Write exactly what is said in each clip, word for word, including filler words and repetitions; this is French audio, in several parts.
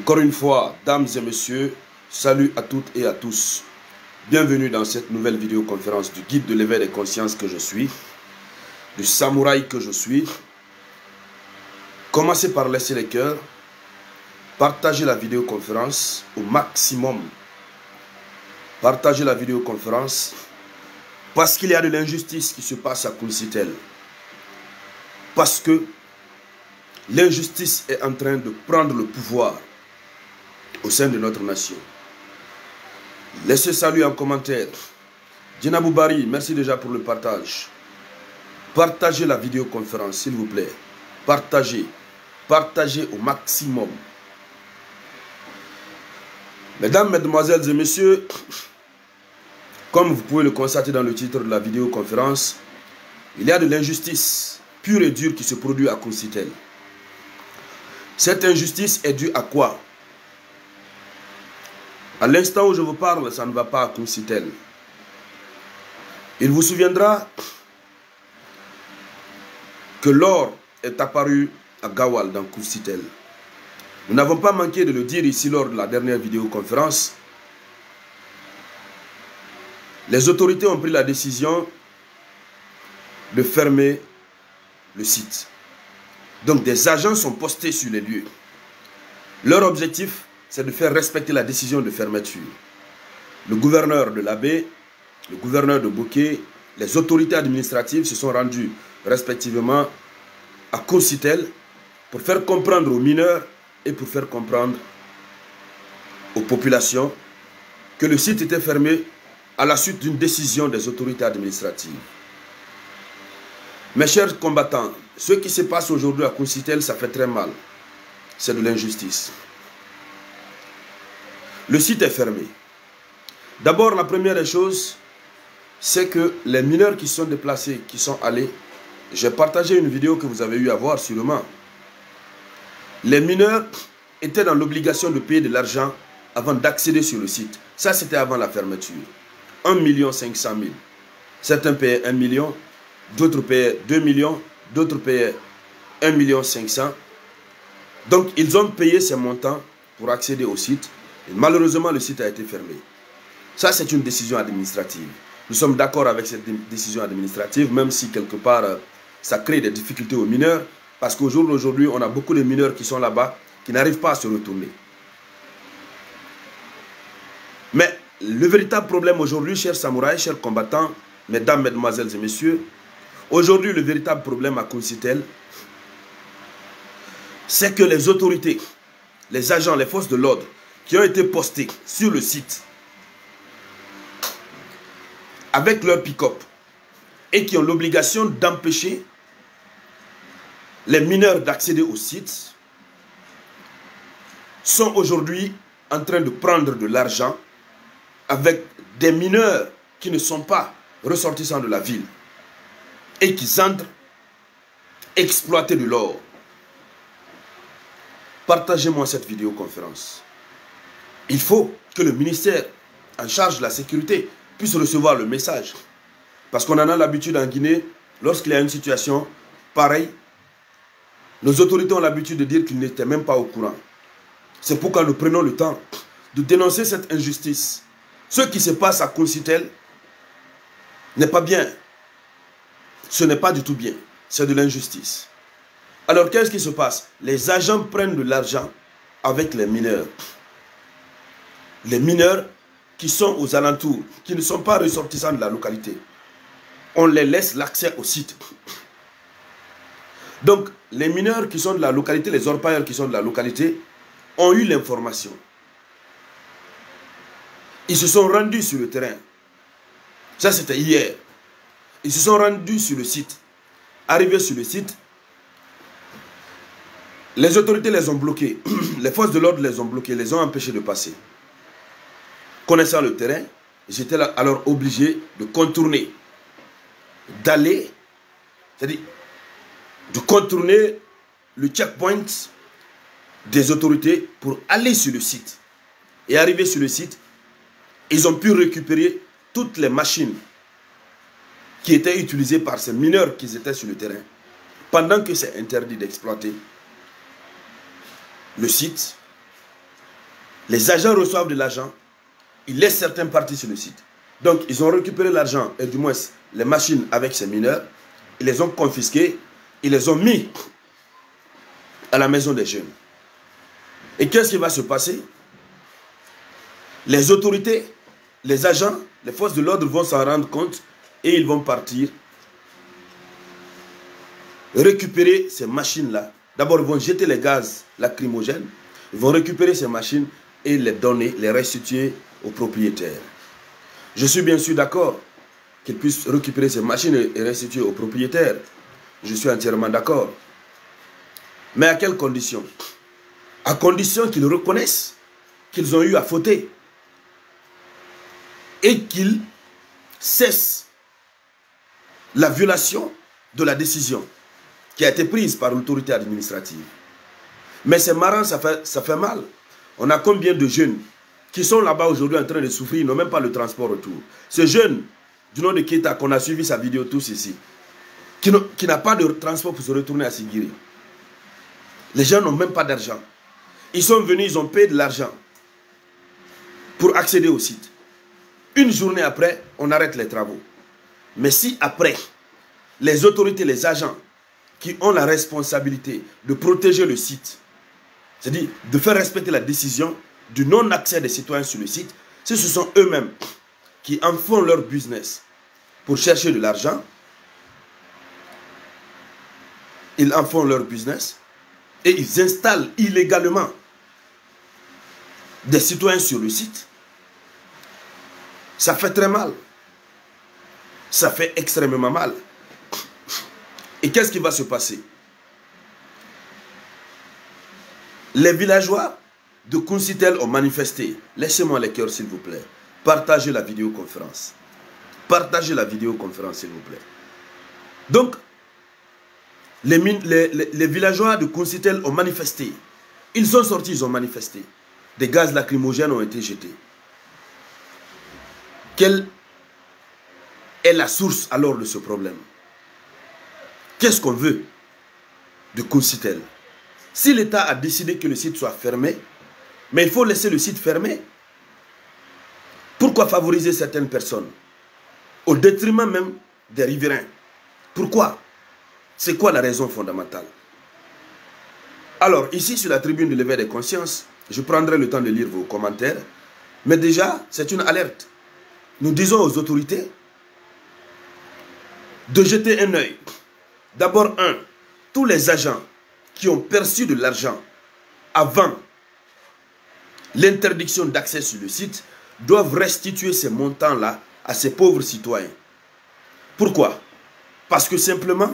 Encore une fois, dames et messieurs, salut à toutes et à tous. Bienvenue dans cette nouvelle vidéoconférence du guide de l'éveil des consciences que je suis, du samouraï que je suis. Commencez par laisser les cœurs, partagez la vidéoconférence au maximum. Partagez la vidéoconférence parce qu'il y a de l'injustice qui se passe à Kounsitel. Parce que l'injustice est en train de prendre le pouvoir au sein de notre nation. Laissez salut en commentaire. Djinabou Bari, merci déjà pour le partage. Partagez la vidéoconférence, s'il vous plaît. Partagez. Partagez au maximum. Mesdames, mesdemoiselles et messieurs, comme vous pouvez le constater dans le titre de la vidéoconférence, il y a de l'injustice pure et dure qui se produit à Kounsitel. Cette injustice est due à quoi? À l'instant où je vous parle, ça ne va pas à Kounsitel. Il vous souviendra que l'or est apparu à Gawal dans Kounsitel. Nous n'avons pas manqué de le dire ici lors de la dernière vidéoconférence. Les autorités ont pris la décision de fermer le site. Donc des agents sont postés sur les lieux. Leur objectif, c'est de faire respecter la décision de fermeture. Le gouverneur de l'Abbé, le gouverneur de Bouquet, les autorités administratives se sont rendues respectivement à Kounsitel pour faire comprendre aux mineurs et pour faire comprendre aux populations que le site était fermé à la suite d'une décision des autorités administratives. Mes chers combattants, ce qui se passe aujourd'hui à Kounsitel, ça fait très mal. C'est de l'injustice. Le site est fermé. D'abord, la première des choses, c'est que les mineurs qui sont déplacés, qui sont allés, j'ai partagé une vidéo que vous avez eu à voir sûrement. Les mineurs étaient dans l'obligation de payer de l'argent avant d'accéder sur le site. Ça, c'était avant la fermeture. un million cinq cent mille. Certains payaient un million, d'autres payaient deux millions, d'autres payaient un million cinq cent mille. Donc, ils ont payé ces montants pour accéder au site. Et malheureusement, le site a été fermé. Ça, c'est une décision administrative. Nous sommes d'accord avec cette décision administrative, même si quelque part, ça crée des difficultés aux mineurs. Parce qu'au jour d'aujourd'hui, on a beaucoup de mineurs qui sont là-bas, qui n'arrivent pas à se retourner. Mais le véritable problème aujourd'hui, chers samouraïs, chers combattants, mesdames, mesdemoiselles et messieurs, aujourd'hui, le véritable problème à Kounsitel, c'est que les autorités, les agents, les forces de l'ordre, qui ont été postés sur le site, avec leur pick-up, et qui ont l'obligation d'empêcher les mineurs d'accéder au site, sont aujourd'hui en train de prendre de l'argent avec des mineurs qui ne sont pas ressortissants de la ville et qui entrent exploiter de l'or. Partagez-moi cette vidéoconférence. Il faut que le ministère en charge de la sécurité puisse recevoir le message. Parce qu'on en a l'habitude en Guinée, lorsqu'il y a une situation pareille, nos autorités ont l'habitude de dire qu'ils n'étaient même pas au courant. C'est pourquoi nous prenons le temps de dénoncer cette injustice. Ce qui se passe à Kounsitel n'est pas bien. Ce n'est pas du tout bien. C'est de l'injustice. Alors qu'est-ce qui se passe? Les agents prennent de l'argent avec les mineurs. Les mineurs qui sont aux alentours, qui ne sont pas ressortissants de la localité. On les laisse l'accès au site. Donc, les mineurs qui sont de la localité, les orpailleurs qui sont de la localité, ont eu l'information. Ils se sont rendus sur le terrain. Ça, c'était hier. Ils se sont rendus sur le site. Arrivés sur le site, les autorités les ont bloqués. Les forces de l'ordre les ont bloqués, les ont empêchés de passer. Connaissant le terrain, j'étais alors obligé de contourner, d'aller, c'est-à-dire de contourner le checkpoint des autorités pour aller sur le site. Et arrivé sur le site, ils ont pu récupérer toutes les machines qui étaient utilisées par ces mineurs qui étaient sur le terrain. Pendant que c'est interdit d'exploiter le site, Les agents reçoivent de l'argent, ils laissent certaines parties sur le site. Donc, ils ont récupéré l'argent, et du moins les machines avec ces mineurs, ils les ont confisquées, ils les ont mis à la maison des jeunes. Et qu'est-ce qui va se passer? Les autorités, les agents, les forces de l'ordre vont s'en rendre compte et ils vont partir récupérer ces machines-là. D'abord, ils vont jeter les gaz lacrymogènes, ils vont récupérer ces machines et les donner, les restituer aux propriétaires. Je suis bien sûr d'accord qu'ils puissent récupérer ces machines et restituer aux propriétaires. Je suis entièrement d'accord. Mais à quelles conditions? À condition qu'ils reconnaissent qu'ils ont eu à fauter et qu'ils cessent la violation de la décision qui a été prise par l'autorité administrative. Mais c'est marrant, ça fait, ça fait mal. On a combien de jeunes qui sont là-bas aujourd'hui en train de souffrir, ils n'ont même pas le transport retour. Ce jeune du nom de Keita, qu'on a suivi sa vidéo tous ici, qui n'a pas de transport pour se retourner à Sigiri. Les gens n'ont même pas d'argent. Ils sont venus, ils ont payé de l'argent pour accéder au site. Une journée après, on arrête les travaux. Mais si après, les autorités, les agents qui ont la responsabilité de protéger le site, c'est-à-dire de faire respecter la décision du non-accès des citoyens sur le site, si ce sont eux-mêmes qui en font leur business pour chercher de l'argent, ils en font leur business et ils installent illégalement des citoyens sur le site, ça fait très mal. Ça fait extrêmement mal. Et qu'est-ce qui va se passer? Les villageois de Kuncitel ont manifesté. Laissez-moi les cœurs, s'il vous plaît. Partagez la vidéoconférence. Partagez la vidéoconférence, s'il vous plaît. Donc, les, les, les, les villageois de Kuncitel ont manifesté. Ils sont sortis, ils ont manifesté. Des gaz lacrymogènes ont été jetés. Quelle est la source alors de ce problème? Qu'est-ce qu'on veut de Kuncitel? Si l'État a décidé que le site soit fermé, mais il faut laisser le site fermé. Pourquoi favoriser certaines personnes au détriment même des riverains? Pourquoi? C'est quoi la raison fondamentale? Alors, ici sur la tribune de l'éveil des consciences, je prendrai le temps de lire vos commentaires, mais déjà, c'est une alerte. Nous disons aux autorités de jeter un œil. D'abord, un, tous les agents qui ont perçu de l'argent avant l'interdiction d'accès sur le site doivent restituer ces montants-là à ces pauvres citoyens. Pourquoi? Parce que simplement,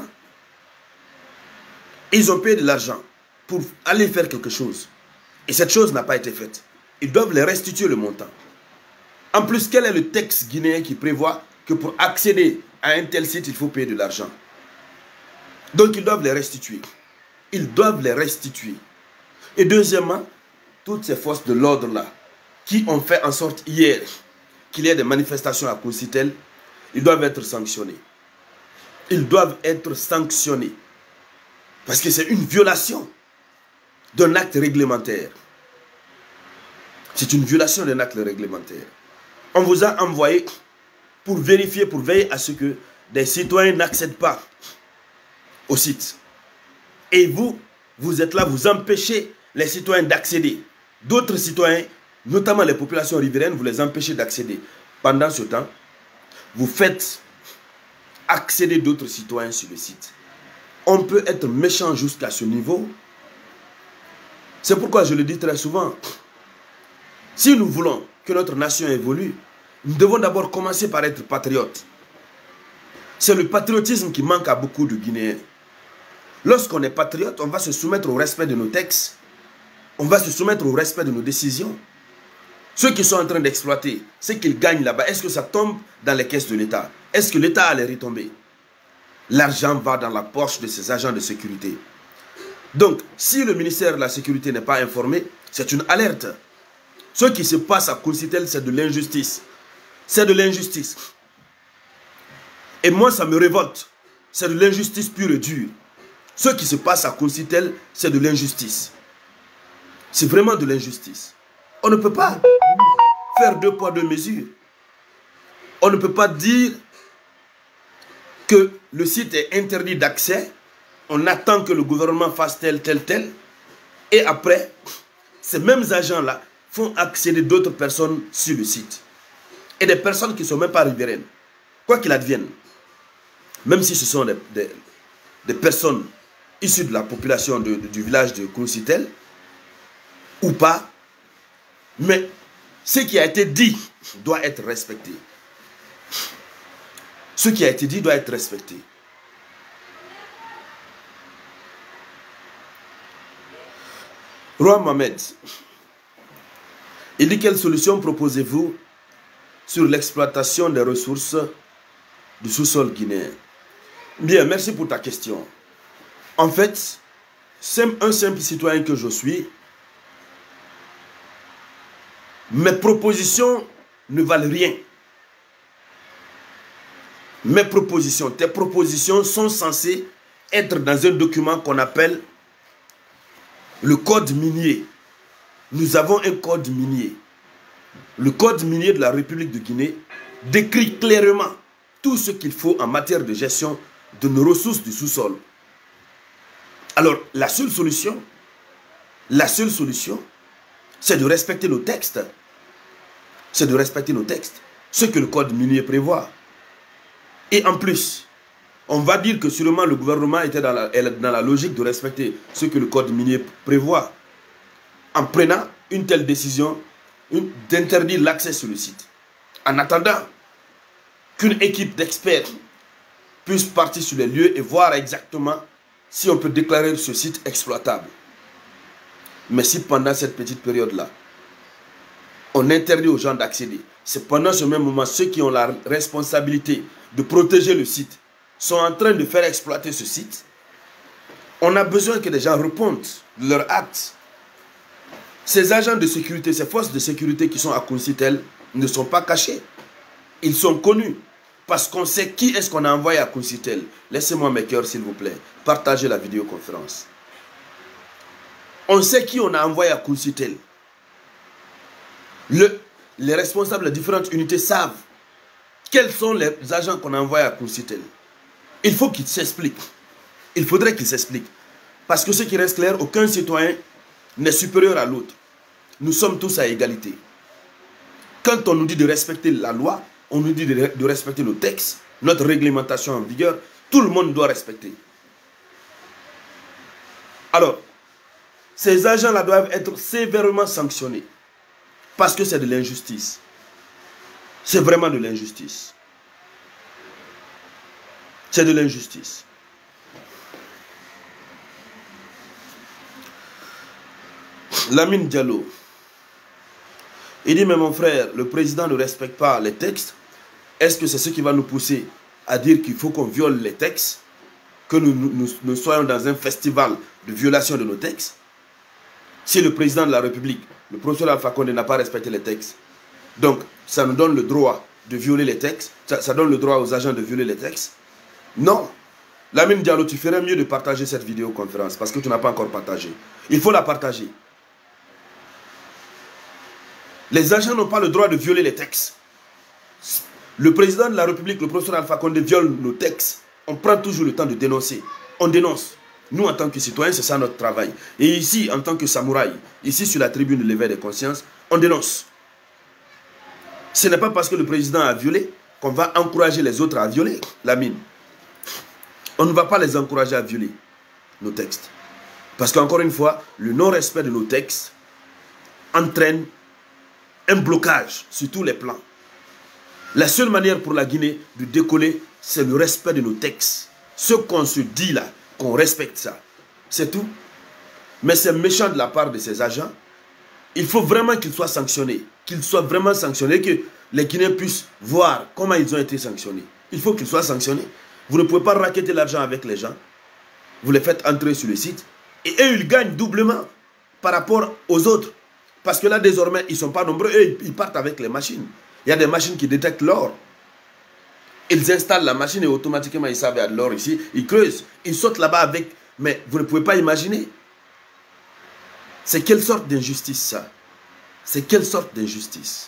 ils ont payé de l'argent pour aller faire quelque chose. Et cette chose n'a pas été faite. Ils doivent les restituer le montant. En plus, quel est le texte guinéen qui prévoit que pour accéder à un tel site, il faut payer de l'argent? Donc, ils doivent les restituer. Ils doivent les restituer. Et deuxièmement, toutes ces forces de l'ordre-là, qui ont fait en sorte hier qu'il y ait des manifestations à Kuncitel, ils doivent être sanctionnés. Ils doivent être sanctionnés. Parce que c'est une violation d'un acte réglementaire. C'est une violation d'un acte réglementaire. On vous a envoyé pour vérifier, pour veiller à ce que des citoyens n'accèdent pas au site. Et vous, vous êtes là, vous empêchez les citoyens d'accéder. D'autres citoyens, notamment les populations riveraines, vous les empêchez d'accéder. Pendant ce temps, vous faites accéder d'autres citoyens sur le site. On peut être méchant jusqu'à ce niveau. C'est pourquoi je le dis très souvent. Si nous voulons que notre nation évolue, nous devons d'abord commencer par être patriotes. C'est le patriotisme qui manque à beaucoup de Guinéens. Lorsqu'on est patriote, on va se soumettre au respect de nos textes. On va se soumettre au respect de nos décisions. Ceux qui sont en train d'exploiter, ce qu'ils gagnent là-bas, est-ce que ça tombe dans les caisses de l'État? Est-ce que l'État a les retombées? L'argent va dans la poche de ces agents de sécurité. Donc, si le ministère de la Sécurité n'est pas informé, c'est une alerte. Ce qui se passe à Kuncitel, c'est de l'injustice. C'est de l'injustice. Et moi, ça me révolte. C'est de l'injustice pure et dure. Ce qui se passe à Kuncitel, c'est de l'injustice. C'est vraiment de l'injustice. On ne peut pas faire deux poids, deux mesures. On ne peut pas dire que le site est interdit d'accès. On attend que le gouvernement fasse tel, tel, tel. Et après, ces mêmes agents-là font accéder d'autres personnes sur le site. Et des personnes qui ne sont même pas riveraines. Quoi qu'il advienne, même si ce sont des, des, des personnes issues de la population de, de, du village de Kouroussitel, ou pas, mais ce qui a été dit doit être respecté. Ce qui a été dit doit être respecté. Roi Mohamed, il dit: quelle solution proposez-vous sur l'exploitation des ressources du sous-sol guinéen? Bien, merci pour ta question. En fait, un simple citoyen que je suis, mes propositions ne valent rien. Mes propositions, tes propositions sont censées être dans un document qu'on appelle le code minier. Nous avons un code minier. Le code minier de la République de Guinée décrit clairement tout ce qu'il faut en matière de gestion de nos ressources du sous-sol. Alors, la seule solution, la seule solution, c'est de respecter nos textes. C'est de respecter nos textes. Ce que le code minier prévoit. Et en plus, on va dire que sûrement le gouvernement était dans la, dans la logique de respecter ce que le code minier prévoit. En prenant une telle décision d'interdire l'accès sur le site. En attendant qu'une équipe d'experts puisse partir sur les lieux et voir exactement si on peut déclarer ce site exploitable. Mais si pendant cette petite période-là, on interdit aux gens d'accéder, c'est pendant ce même moment ceux qui ont la responsabilité de protéger le site sont en train de faire exploiter ce site, on a besoin que les gens répondent de leurs actes. Ces agents de sécurité, ces forces de sécurité qui sont à Kouroussitel ne sont pas cachés. Ils sont connus. Parce qu'on sait qui est-ce qu'on a envoyé à Kouroussitel. Laissez-moi mes cœurs, s'il vous plaît. Partagez la vidéoconférence. On sait qui on a envoyé à Kouroussitel. Le, les responsables des différentes unités savent quels sont les agents qu'on a envoyés à Kouroussitel. Il faut qu'ils s'expliquent. Il faudrait qu'ils s'expliquent. Parce que ce qui reste clair, aucun citoyen n'est supérieur à l'autre. Nous sommes tous à égalité. Quand on nous dit de respecter la loi, on nous dit de, de respecter nos textes, notre réglementation en vigueur, tout le monde doit respecter. Alors, ces agents-là doivent être sévèrement sanctionnés. Parce que c'est de l'injustice. C'est vraiment de l'injustice. C'est de l'injustice. Lamine Diallo, il dit: mais mon frère, le président ne respecte pas les textes. Est-ce que c'est ce qui va nous pousser à dire qu'il faut qu'on viole les textes? Que nous, nous, nous soyons dans un festival de violation de nos textes? Si le président de la République, le professeur Alpha Condé, n'a pas respecté les textes, donc ça nous donne le droit de violer les textes, ça, ça donne le droit aux agents de violer les textes? Non. Lamine Diallo, tu ferais mieux de partager cette vidéoconférence parce que tu n'as pas encore partagé. Il faut la partager. Les agents n'ont pas le droit de violer les textes. Le président de la République, le professeur Alpha Condé, viole nos textes. On prend toujours le temps de dénoncer. On dénonce. Nous, en tant que citoyens, c'est ça notre travail. Et ici, en tant que samouraï, ici sur la tribune de l'éveil des consciences, on dénonce. Ce n'est pas parce que le président a violé qu'on va encourager les autres à violer la mine. On ne va pas les encourager à violer nos textes. Parce qu'encore une fois, le non-respect de nos textes entraîne un blocage sur tous les plans. La seule manière pour la Guinée de décoller, c'est le respect de nos textes. Ce qu'on se dit là, qu'on respecte ça. C'est tout. Mais c'est méchant de la part de ces agents. Il faut vraiment qu'ils soient sanctionnés. Qu'ils soient vraiment sanctionnés, que les Guinéens puissent voir comment ils ont été sanctionnés. Il faut qu'ils soient sanctionnés. Vous ne pouvez pas racketter l'argent avec les gens. Vous les faites entrer sur le site. Et eux, ils gagnent doublement par rapport aux autres. Parce que là, désormais, ils ne sont pas nombreux. Eux, ils partent avec les machines. Il y a des machines qui détectent l'or. Ils installent la machine et automatiquement, ils savent qu'il y a de l'or ici. Ils creusent. Ils sautent là-bas avec... Mais vous ne pouvez pas imaginer. C'est quelle sorte d'injustice, ça? C'est quelle sorte d'injustice?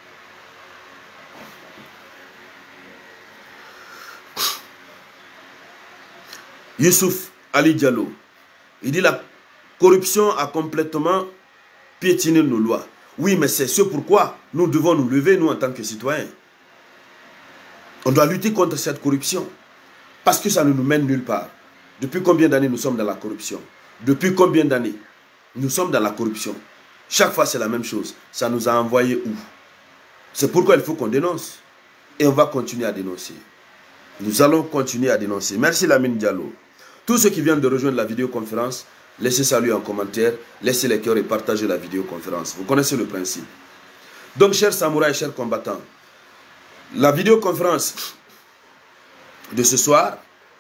Youssouf Ali Diallo, il dit la corruption a complètement piétiné nos lois. Oui, mais c'est ce pourquoi nous devons nous lever, nous, en tant que citoyens. On doit lutter contre cette corruption. Parce que ça ne nous mène nulle part. Depuis combien d'années nous sommes dans la corruption? Depuis combien d'années nous sommes dans la corruption? Chaque fois, c'est la même chose. Ça nous a envoyé où? C'est pourquoi il faut qu'on dénonce. Et on va continuer à dénoncer. Nous allons continuer à dénoncer. Merci Lamine Diallo. Tous ceux qui viennent de rejoindre la vidéoconférence, laissez salut en commentaire, laissez les cœurs et partagez la vidéoconférence. Vous connaissez le principe. Donc, chers samouraïs, chers combattants, la vidéoconférence de ce soir,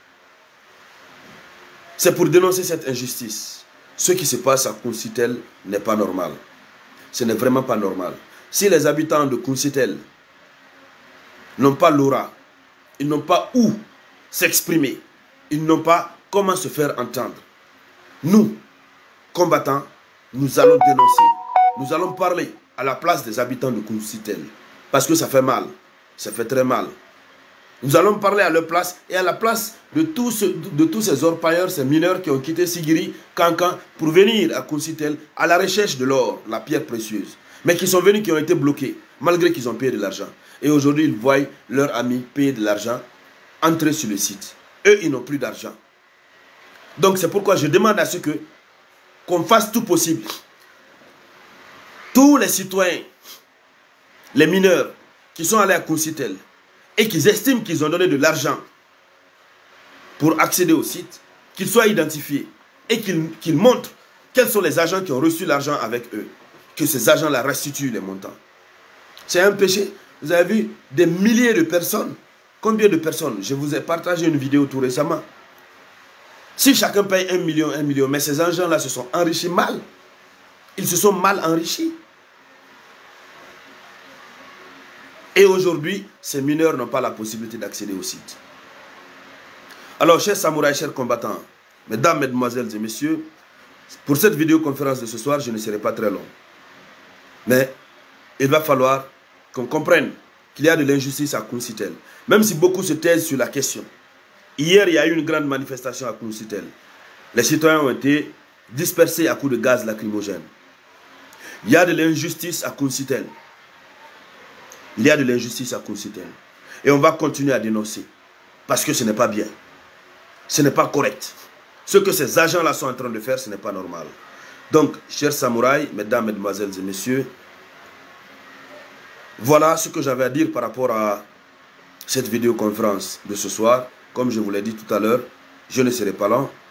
c'est pour dénoncer cette injustice. Ce qui se passe à Kounsitel n'est pas normal. Ce n'est vraiment pas normal. Si les habitants de Kounsitel n'ont pas l'aura, ils n'ont pas où s'exprimer, ils n'ont pas comment se faire entendre. Nous, combattants, nous allons dénoncer. Nous allons parler à la place des habitants de Kounsitel. Parce que ça fait mal. Ça fait très mal. Nous allons parler à leur place et à la place de tous, ce, de tous ces orpailleurs, ces mineurs qui ont quitté Sigiri, Kankan, pour venir à Kounsitel à la recherche de l'or, la pierre précieuse. Mais qui sont venus, qui ont été bloqués, malgré qu'ils ont payé de l'argent. Et aujourd'hui, ils voient leurs amis payer de l'argent, entrer sur le site. Eux, ils n'ont plus d'argent. Donc c'est pourquoi je demande à ce que qu'on fasse tout possible. Tous les citoyens, les mineurs qui sont allés à Kounsitel et qui estiment qu'ils ont donné de l'argent pour accéder au site, qu'ils soient identifiés et qu'ils qu'ils montrent quels sont les agents qui ont reçu l'argent avec eux. Que ces agents-là restituent les montants. C'est un péché. Vous avez vu des milliers de personnes. Combien de personnes? Je vous ai partagé une vidéo tout récemment. Si chacun paye un million, un million, mais ces agents-là se sont enrichis mal. Ils se sont mal enrichis. Et aujourd'hui, ces mineurs n'ont pas la possibilité d'accéder au site. Alors, chers samouraïs, chers combattants, mesdames, mesdemoiselles et messieurs, pour cette vidéoconférence de ce soir, je ne serai pas très long. Mais il va falloir qu'on comprenne qu'il y a de l'injustice à Kounsitel. Même si beaucoup se taisent sur la question. Hier, il y a eu une grande manifestation à Kounsitel. Les citoyens ont été dispersés à coups de gaz lacrymogène. Il y a de l'injustice à Kounsitel. Il y a de l'injustice à Kounsitel. Et on va continuer à dénoncer. Parce que ce n'est pas bien. Ce n'est pas correct. Ce que ces agents-là sont en train de faire, ce n'est pas normal. Donc, chers samouraïs, mesdames, mesdemoiselles et messieurs, voilà ce que j'avais à dire par rapport à cette vidéoconférence de ce soir. Comme je vous l'ai dit tout à l'heure, je ne serai pas lent.